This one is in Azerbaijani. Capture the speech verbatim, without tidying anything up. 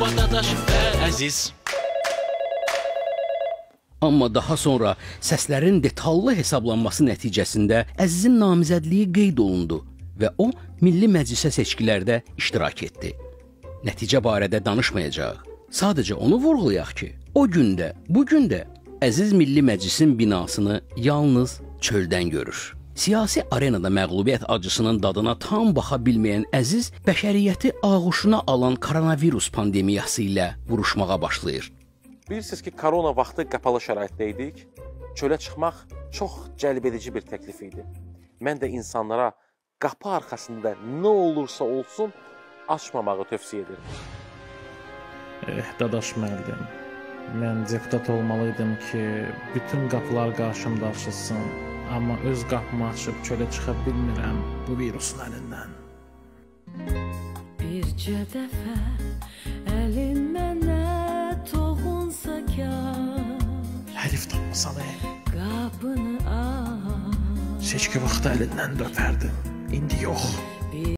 dadaş və əziz. Amma daha sonra səslərin detallı hesablanması nəticəsində Əzizin namizədliyi qeyd olundu və o, Milli Məclisə seçkilərdə iştirak etdi. Nəticə barədə danışmayacaq. Sadəcə onu vurğulayaq ki, o gündə, bu gündə Əziz Milli Məclisin binasını yalnız çöldən görür. Siyasi arenada məğlubiyyət acısının dadına tam baxa bilməyən Əziz, bəşəriyyəti ağuşuna alan koronavirus pandemiyası ilə vuruşmağa başlayır. Bilirsiniz ki, korona vaxtı qapalı şəraitdə idik. Çölə çıxmaq çox cəlbedici bir təklif idi. Mən də insanlara qapı arxasında nə olursa olsun açmamağı tövsiyə edirəm. Eh, dadaş müəllim, mən deputat olmalıydım ki, bütün qapılar qarşımda açılsın. Amma öz qapımı açıb çölə çıxa bilmirəm bu virusun əlindən. Bircə dəfə əlin mənə toxunsa kar, Hərif tapmasan ey, qapını aç. seçki vaxtı əlindən döpərdim, indi yox.